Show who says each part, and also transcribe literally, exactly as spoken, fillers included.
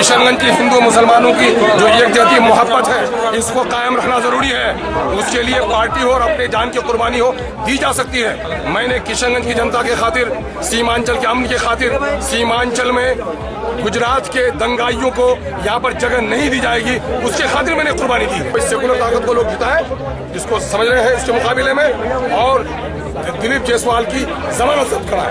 Speaker 1: किशनगंज की हिंदू मुसलमानों की जो एकजहती मोहब्बत है, इसको कायम रखना जरूरी है। उसके लिए पार्टी हो और अपने जान की कुर्बानी हो दी जा सकती है। मैंने किशनगंज की जनता के खातिर, सीमांचल के अमन के खातिर, सीमांचल में गुजरात के दंगाइयों को यहाँ पर जगह नहीं दी जाएगी, उसके खातिर मैंने कुर्बानी दी। सेकुलर ताकत को लोग जीता है, जिसको समझ रहे हैं इसके मुकाबले में, और दिलीप जायसवाल की जमानत खड़ा है।